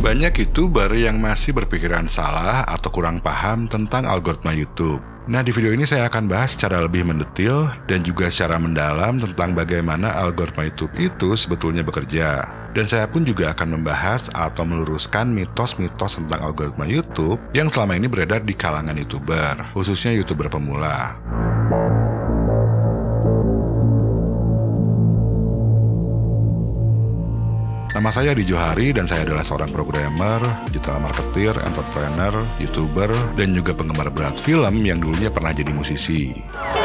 Banyak YouTuber yang masih berpikiran salah atau kurang paham tentang algoritma YouTube. Nah, di video ini saya akan bahas secara lebih mendetil dan juga secara mendalam tentang bagaimana algoritma YouTube itu sebetulnya bekerja. Dan saya pun juga akan membahas atau meluruskan mitos-mitos tentang algoritma YouTube yang selama ini beredar di kalangan YouTuber, khususnya YouTuber pemula. Nama saya Adi Johari dan saya adalah seorang programmer, digital marketer, entrepreneur, YouTuber, dan juga penggemar berat film yang dulunya pernah jadi musisi.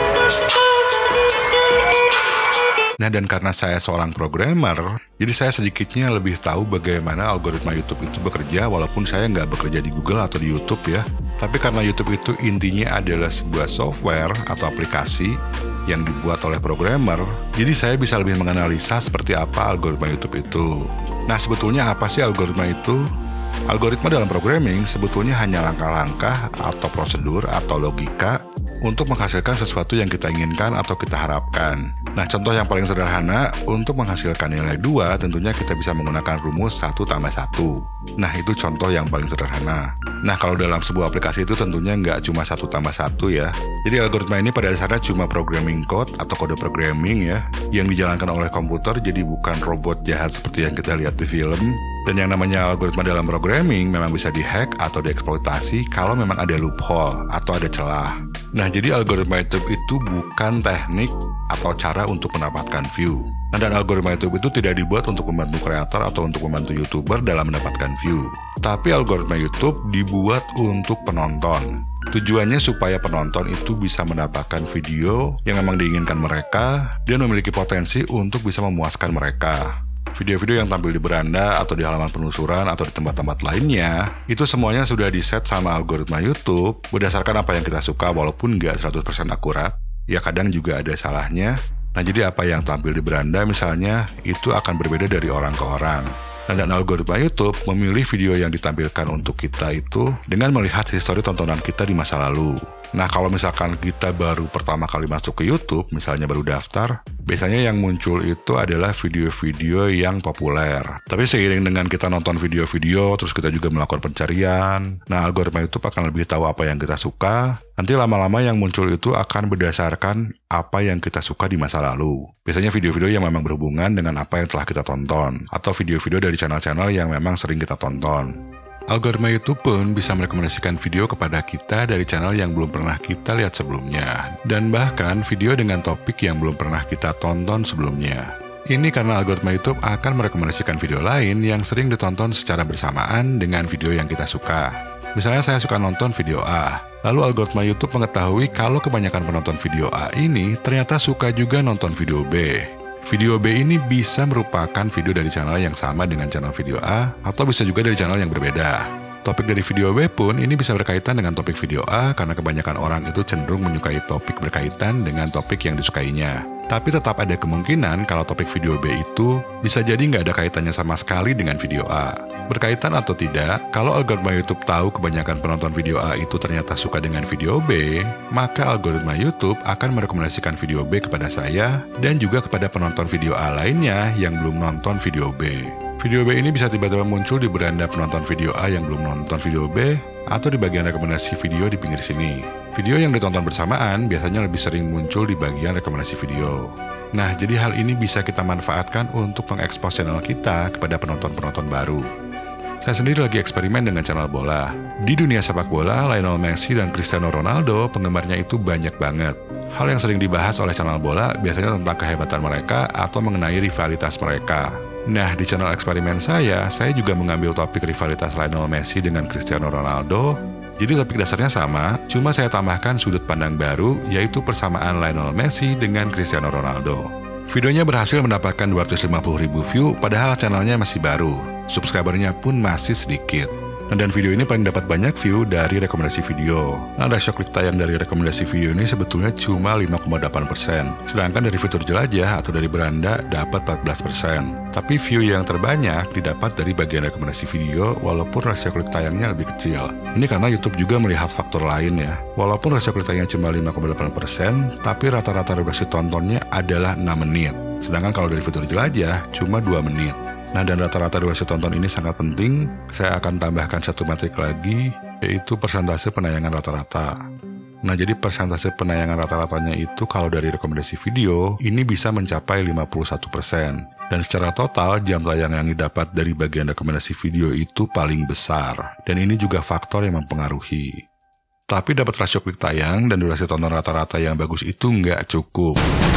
Nah, dan karena saya seorang programmer, jadi saya sedikitnya lebih tahu bagaimana algoritma YouTube itu bekerja walaupun saya nggak bekerja di Google atau di YouTube ya. Tapi karena YouTube itu intinya adalah sebuah software atau aplikasi yang dibuat oleh programmer, jadi saya bisa lebih menganalisa seperti apa algoritma YouTube itu. Nah, sebetulnya apa sih algoritma itu? Algoritma dalam programming sebetulnya hanya langkah-langkah atau prosedur atau logika untuk menghasilkan sesuatu yang kita inginkan atau kita harapkan. Nah, contoh yang paling sederhana, untuk menghasilkan nilai 2 tentunya kita bisa menggunakan rumus 1 tambah 1. Nah, itu contoh yang paling sederhana. Nah, kalau dalam sebuah aplikasi itu tentunya nggak cuma 1 tambah 1 ya. Jadi algoritma ini pada dasarnya cuma programming code atau kode programming ya, yang dijalankan oleh komputer, jadi bukan robot jahat seperti yang kita lihat di film. Dan yang namanya algoritma dalam programming memang bisa dihack atau dieksploitasi kalau memang ada loophole atau ada celah. Nah, jadi algoritma YouTube itu bukan teknik atau cara untuk mendapatkan view. Nah, dan algoritma YouTube itu tidak dibuat untuk membantu kreator atau untuk membantu YouTuber dalam mendapatkan view. Tapi algoritma YouTube dibuat untuk penonton. Tujuannya supaya penonton itu bisa mendapatkan video yang memang diinginkan mereka dan memiliki potensi untuk bisa memuaskan mereka. Video-video yang tampil di beranda atau di halaman penelusuran atau di tempat-tempat lainnya, itu semuanya sudah diset sama algoritma YouTube berdasarkan apa yang kita suka walaupun nggak 100% akurat. Ya kadang juga ada salahnya. Nah, jadi apa yang tampil di beranda misalnya, itu akan berbeda dari orang ke orang. Nah, dan algoritma YouTube memilih video yang ditampilkan untuk kita itu dengan melihat histori tontonan kita di masa lalu. Nah, kalau misalkan kita baru pertama kali masuk ke YouTube, misalnya baru daftar, biasanya yang muncul itu adalah video-video yang populer. Tapi seiring dengan kita nonton video-video, terus kita juga melakukan pencarian, nah algoritma YouTube akan lebih tahu apa yang kita suka. Nanti lama-lama yang muncul itu akan berdasarkan apa yang kita suka di masa lalu. Biasanya video-video yang memang berhubungan dengan apa yang telah kita tonton, atau video-video dari channel-channel yang memang sering kita tonton. Algoritma YouTube pun bisa merekomendasikan video kepada kita dari channel yang belum pernah kita lihat sebelumnya, dan bahkan video dengan topik yang belum pernah kita tonton sebelumnya. Ini karena algoritma YouTube akan merekomendasikan video lain yang sering ditonton secara bersamaan dengan video yang kita suka. Misalnya saya suka nonton video A, lalu algoritma YouTube mengetahui kalau kebanyakan penonton video A ini ternyata suka juga nonton video B. Video B ini bisa merupakan video dari channel yang sama dengan channel video A, atau bisa juga dari channel yang berbeda. Topik dari video B pun ini bisa berkaitan dengan topik video A karena kebanyakan orang itu cenderung menyukai topik berkaitan dengan topik yang disukainya. Tapi tetap ada kemungkinan kalau topik video B itu bisa jadi nggak ada kaitannya sama sekali dengan video A. Berkaitan atau tidak, kalau algoritma YouTube tahu kebanyakan penonton video A itu ternyata suka dengan video B, maka algoritma YouTube akan merekomendasikan video B kepada saya dan juga kepada penonton video A lainnya yang belum nonton video B. Video B ini bisa tiba-tiba muncul di beranda penonton video A yang belum nonton video B, atau di bagian rekomendasi video di pinggir sini. Video yang ditonton bersamaan biasanya lebih sering muncul di bagian rekomendasi video. Nah, jadi hal ini bisa kita manfaatkan untuk mengekspos channel kita kepada penonton-penonton baru. Saya sendiri lagi eksperimen dengan channel bola. Di dunia sepak bola, Lionel Messi dan Cristiano Ronaldo penggemarnya itu banyak banget. Hal yang sering dibahas oleh channel bola biasanya tentang kehebatan mereka atau mengenai rivalitas mereka. Nah, di channel eksperimen saya juga mengambil topik rivalitas Lionel Messi dengan Cristiano Ronaldo. Jadi topik dasarnya sama, cuma saya tambahkan sudut pandang baru, yaitu persamaan Lionel Messi dengan Cristiano Ronaldo. Videonya berhasil mendapatkan 250.000 view, padahal channelnya masih baru. Subscribernya pun masih sedikit. Dan video ini paling dapat banyak view dari rekomendasi video. Nah, rasio klik tayang dari rekomendasi video ini sebetulnya cuma 5,8%. Sedangkan dari fitur jelajah atau dari beranda dapat 14%. Tapi view yang terbanyak didapat dari bagian rekomendasi video walaupun rasio klik tayangnya lebih kecil. Ini karena YouTube juga melihat faktor lain ya. Walaupun rasio klik tayangnya cuma 5,8%, tapi rata-rata durasi tontonnya adalah 6 menit. Sedangkan kalau dari fitur jelajah cuma 2 menit. Nah, dan rata-rata durasi tonton ini sangat penting. Saya akan tambahkan satu metrik lagi, yaitu persentase penayangan rata-rata. Nah, jadi persentase penayangan rata-ratanya itu kalau dari rekomendasi video, ini bisa mencapai 51%. Dan secara total, jam tayang yang didapat dari bagian rekomendasi video itu paling besar. Dan ini juga faktor yang mempengaruhi. Tapi dapat rasio klik tayang dan durasi tonton rata-rata yang bagus itu nggak cukup.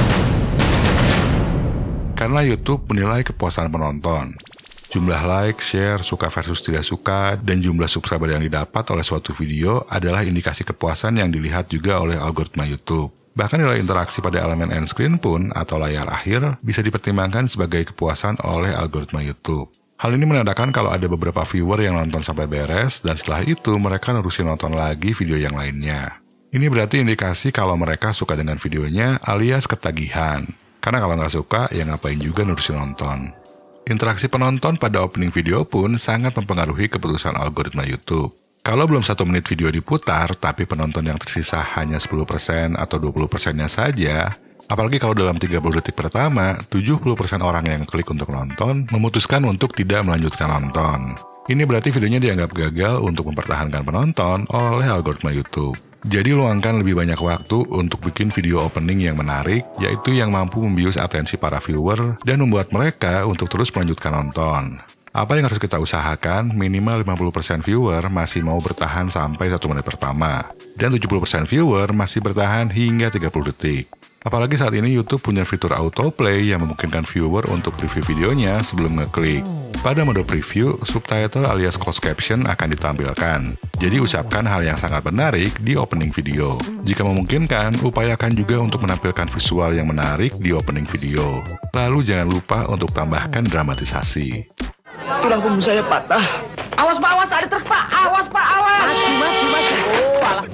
Karena YouTube menilai kepuasan penonton. Jumlah like, share, suka versus tidak suka, dan jumlah subscriber yang didapat oleh suatu video adalah indikasi kepuasan yang dilihat juga oleh algoritma YouTube. Bahkan nilai interaksi pada elemen end screen pun atau layar akhir bisa dipertimbangkan sebagai kepuasan oleh algoritma YouTube. Hal ini menandakan kalau ada beberapa viewer yang nonton sampai beres, dan setelah itu mereka nerusin nonton lagi video yang lainnya. Ini berarti indikasi kalau mereka suka dengan videonya alias ketagihan. Karena kalau nggak suka, ya ngapain juga nerusin nonton. Interaksi penonton pada opening video pun sangat mempengaruhi keputusan algoritma YouTube. Kalau belum 1 menit video diputar, tapi penonton yang tersisa hanya 10% atau 20%-nya saja, apalagi kalau dalam 30 detik pertama, 70% orang yang klik untuk nonton memutuskan untuk tidak melanjutkan nonton. Ini berarti videonya dianggap gagal untuk mempertahankan penonton oleh algoritma YouTube. Jadi luangkan lebih banyak waktu untuk bikin video opening yang menarik, yaitu yang mampu membius atensi para viewer dan membuat mereka untuk terus melanjutkan nonton. Apa yang harus kita usahakan? Minimal 50% viewer masih mau bertahan sampai 1 menit pertama, dan 70% viewer masih bertahan hingga 30 detik. Apalagi saat ini YouTube punya fitur autoplay yang memungkinkan viewer untuk preview videonya sebelum ngeklik. Pada mode preview, subtitle alias closed caption akan ditampilkan. Jadi ucapkan hal yang sangat menarik di opening video. Jika memungkinkan, upayakan juga untuk menampilkan visual yang menarik di opening video. Lalu jangan lupa untuk tambahkan dramatisasi. Tulang punggung saya patah. Awas Pak, awas ada truk Pak. Awas Pak, awas. Maju. Oh, alah.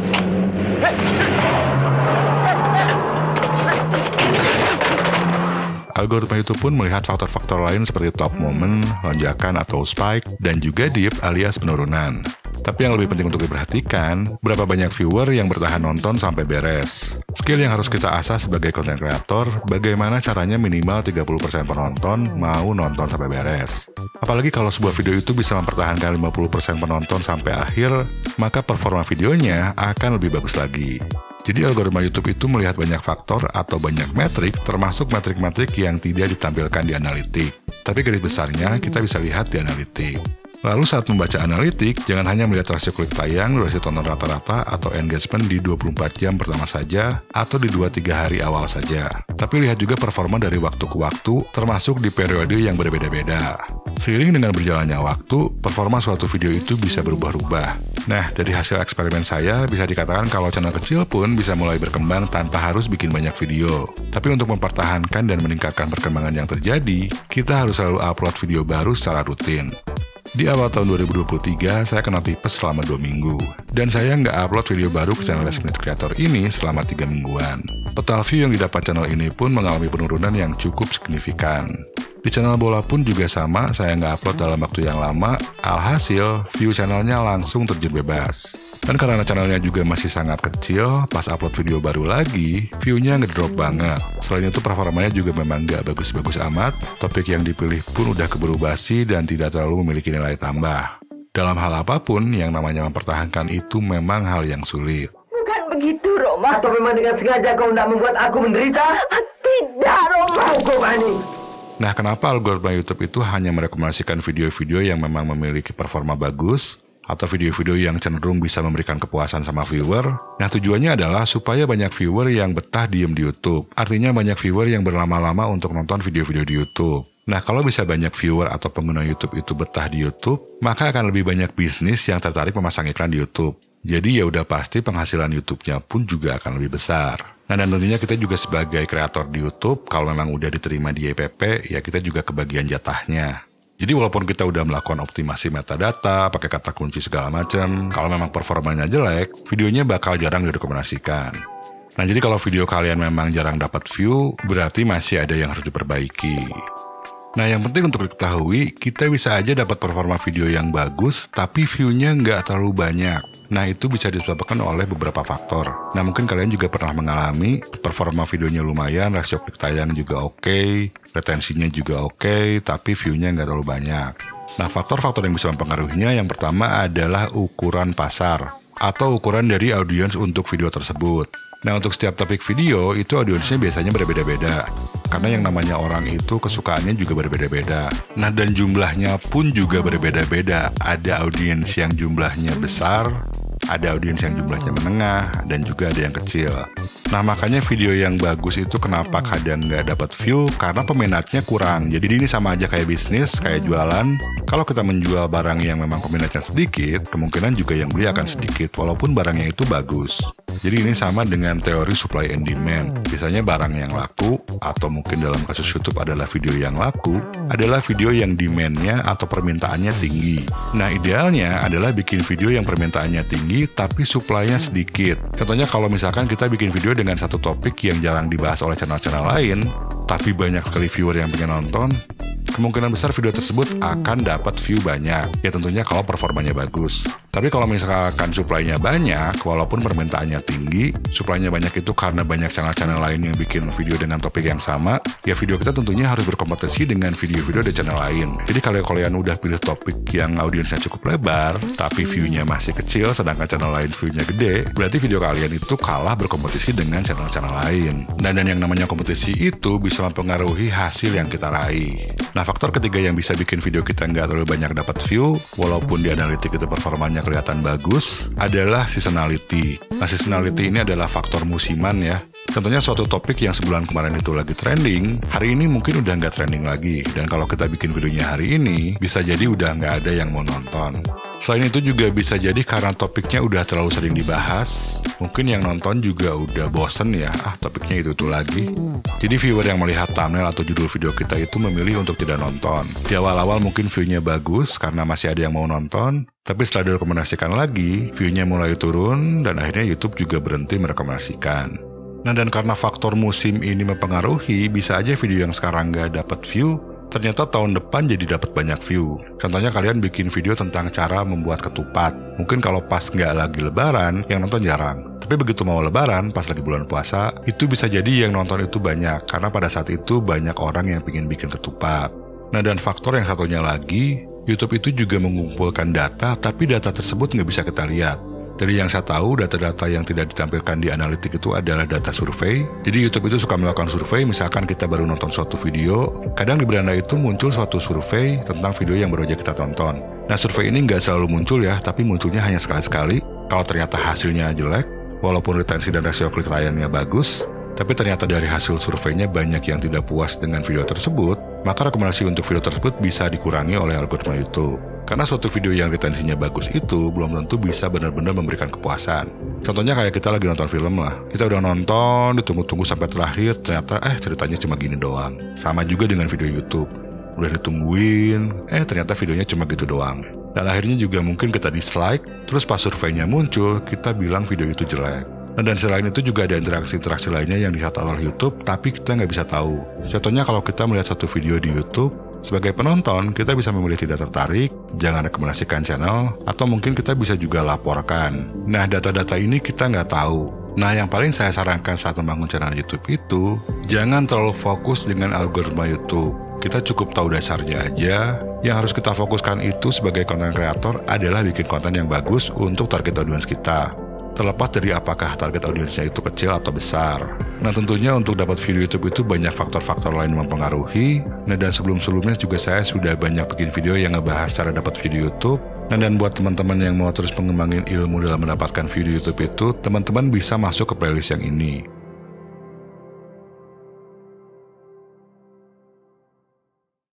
Algoritma YouTube pun melihat faktor-faktor lain seperti top moment, lonjakan atau spike, dan juga dip alias penurunan. Tapi yang lebih penting untuk diperhatikan, berapa banyak viewer yang bertahan nonton sampai beres. Skill yang harus kita asah sebagai content creator, bagaimana caranya minimal 30% penonton mau nonton sampai beres. Apalagi kalau sebuah video itu bisa mempertahankan 50% penonton sampai akhir, maka performa videonya akan lebih bagus lagi. Jadi algoritma YouTube itu melihat banyak faktor atau banyak metrik, termasuk metrik-metrik yang tidak ditampilkan di analitik. Tapi garis besarnya kita bisa lihat di analitik. Lalu saat membaca analitik, jangan hanya melihat rasio klik tayang, durasi tonton rata-rata, atau engagement di 24 jam pertama saja, atau di 2-3 hari awal saja. Tapi lihat juga performa dari waktu ke waktu, termasuk di periode yang berbeda-beda. Seiring dengan berjalannya waktu, performa suatu video itu bisa berubah-ubah. Nah, dari hasil eksperimen saya, bisa dikatakan kalau channel kecil pun bisa mulai berkembang tanpa harus bikin banyak video. Tapi untuk mempertahankan dan meningkatkan perkembangan yang terjadi, kita harus selalu upload video baru secara rutin. Di awal tahun 2023, saya kena tipes selama 2 minggu. Dan saya nggak upload video baru ke channel Last Minute Creator ini selama 3 mingguan. Total view yang didapat channel ini pun mengalami penurunan yang cukup signifikan. Di channel bola pun juga sama, saya nggak upload dalam waktu yang lama, alhasil view channelnya langsung terjun bebas. Dan karena channelnya juga masih sangat kecil, pas upload video baru lagi, view-nya ngedrop banget. Selain itu performanya juga memang nggak bagus-bagus amat, topik yang dipilih pun udah keburu basi dan tidak terlalu memiliki nilai tambah. Dalam hal apapun, yang namanya mempertahankan itu memang hal yang sulit. Bukan begitu, Roma. Atau memang dengan sengaja kau tidak membuat aku menderita? Tidak, Roma. Hukumani. Nah, kenapa algoritma YouTube itu hanya merekomendasikan video-video yang memang memiliki performa bagus, atau video-video yang cenderung bisa memberikan kepuasan sama viewer? Nah, tujuannya adalah supaya banyak viewer yang betah diem di YouTube. Artinya banyak viewer yang berlama-lama untuk nonton video-video di YouTube. Nah, kalau bisa banyak viewer atau pengguna YouTube itu betah di YouTube, maka akan lebih banyak bisnis yang tertarik memasang iklan di YouTube. Jadi ya udah pasti penghasilan YouTube-nya pun juga akan lebih besar. Nah, dan tentunya kita juga sebagai kreator di YouTube, kalau memang udah diterima di YPP, ya kita juga kebagian jatahnya. Jadi walaupun kita udah melakukan optimasi metadata, pakai kata kunci segala macam, kalau memang performanya jelek, videonya bakal jarang direkomendasikan. Nah, jadi kalau video kalian memang jarang dapat view, berarti masih ada yang harus diperbaiki. Nah, yang penting untuk diketahui, kita bisa aja dapat performa video yang bagus, tapi view-nya nggak terlalu banyak. Nah, itu bisa disebabkan oleh beberapa faktor. Nah, mungkin kalian juga pernah mengalami performa videonya lumayan, rasio klik tayang juga oke, retensinya juga oke, tapi view-nya nggak terlalu banyak. Nah, faktor-faktor yang bisa mempengaruhinya yang pertama adalah ukuran pasar atau ukuran dari audiens untuk video tersebut. Nah, untuk setiap topik video itu audiensnya biasanya berbeda-beda. Karena yang namanya orang itu kesukaannya juga berbeda-beda. Nah, dan jumlahnya pun juga berbeda-beda. Ada audiens yang jumlahnya besar, ada audiens yang jumlahnya menengah, dan juga ada yang kecil. Nah, makanya video yang bagus itu kenapa kadang nggak dapat view, karena peminatnya kurang. Jadi ini sama aja kayak bisnis, kayak jualan. Kalau kita menjual barang yang memang peminatnya sedikit, kemungkinan juga yang beli akan sedikit, walaupun barangnya itu bagus. Jadi ini sama dengan teori supply and demand. Biasanya barang yang laku, atau mungkin dalam kasus YouTube adalah video yang laku, adalah video yang demand-nya atau permintaannya tinggi. Nah, idealnya adalah bikin video yang permintaannya tinggi, tapi supply-nya sedikit. Contohnya kalau misalkan kita bikin video dengan satu topik yang jarang dibahas oleh channel-channel lain, tapi banyak sekali viewer yang pengen nonton, kemungkinan besar video tersebut akan dapat view banyak. Ya tentunya kalau performanya bagus. Tapi kalau misalkan supply-nya banyak, walaupun permintaannya tinggi, supply-nya banyak itu karena banyak channel-channel lain yang bikin video dengan topik yang sama, ya video kita tentunya harus berkompetisi dengan video-video dari channel lain. Jadi kalau kalian udah pilih topik yang audiensnya cukup lebar, tapi view-nya masih kecil, sedangkan channel lain view-nya gede, berarti video kalian itu kalah berkompetisi dengan channel-channel lain. Dan yang namanya kompetisi itu bisa mempengaruhi hasil yang kita raih. Nah, faktor ketiga yang bisa bikin video kita nggak terlalu banyak dapat view, walaupun di analitik itu performanya kelihatan bagus, adalah seasonality. Nah, seasonality ini adalah faktor musiman ya. Contohnya suatu topik yang sebulan kemarin itu lagi trending, hari ini mungkin udah nggak trending lagi. Dan kalau kita bikin videonya hari ini, bisa jadi udah nggak ada yang mau nonton. Selain itu juga bisa jadi karena topiknya udah terlalu sering dibahas, mungkin yang nonton juga udah bosen ya, topiknya itu lagi. Jadi viewer yang melihat thumbnail atau judul video kita itu memilih untuk tidak nonton. Di awal-awal mungkin view-nya bagus karena masih ada yang mau nonton, tapi setelah direkomendasikan lagi, view-nya mulai turun dan akhirnya YouTube juga berhenti merekomendasikan. Nah, dan karena faktor musim ini mempengaruhi, bisa aja video yang sekarang nggak dapat view, ternyata tahun depan jadi dapat banyak view. Contohnya kalian bikin video tentang cara membuat ketupat. Mungkin kalau pas nggak lagi lebaran, yang nonton jarang. Tapi begitu mau lebaran, pas lagi bulan puasa, itu bisa jadi yang nonton itu banyak. Karena pada saat itu banyak orang yang pengen bikin ketupat. Nah, dan faktor yang satunya lagi, YouTube itu juga mengumpulkan data, tapi data tersebut nggak bisa kita lihat. Dari yang saya tahu, data-data yang tidak ditampilkan di analitik itu adalah data survei. Jadi YouTube itu suka melakukan survei, misalkan kita baru nonton suatu video, kadang di beranda itu muncul suatu survei tentang video yang baru aja kita tonton. Nah, survei ini nggak selalu muncul ya, tapi munculnya hanya sekali-sekali. Kalau ternyata hasilnya jelek, walaupun retensi dan rasio klik tayangnya bagus, tapi ternyata dari hasil surveinya banyak yang tidak puas dengan video tersebut, maka rekomendasi untuk video tersebut bisa dikurangi oleh algoritma YouTube. Karena suatu video yang retensinya bagus itu belum tentu bisa benar-benar memberikan kepuasan. Contohnya kayak kita lagi nonton film lah. Kita udah nonton, ditunggu-tunggu sampai terakhir, ternyata ceritanya cuma gini doang. Sama juga dengan video YouTube. Udah ditungguin, ternyata videonya cuma gitu doang. Dan akhirnya juga mungkin kita dislike, terus pas surveinya muncul, kita bilang video itu jelek. Nah, dan selain itu juga ada interaksi-interaksi lainnya yang dilihat oleh YouTube, tapi kita nggak bisa tahu. Contohnya kalau kita melihat satu video di YouTube, sebagai penonton, kita bisa memilih tidak tertarik, jangan rekomendasikan channel, atau mungkin kita bisa juga laporkan. Nah, data-data ini kita nggak tahu. Nah, yang paling saya sarankan saat membangun channel YouTube itu, jangan terlalu fokus dengan algoritma YouTube. Kita cukup tahu dasarnya aja. Yang harus kita fokuskan itu sebagai konten kreator adalah bikin konten yang bagus untuk target audiens kita. Terlepas dari apakah target audiensnya itu kecil atau besar. Nah, tentunya untuk dapat video YouTube itu banyak faktor-faktor lain mempengaruhi. Nah, dan sebelum-sebelumnya juga saya sudah banyak bikin video yang ngebahas cara dapat video YouTube. Nah, dan buat teman-teman yang mau terus mengembangin ilmu dalam mendapatkan video YouTube itu, teman-teman bisa masuk ke playlist yang ini.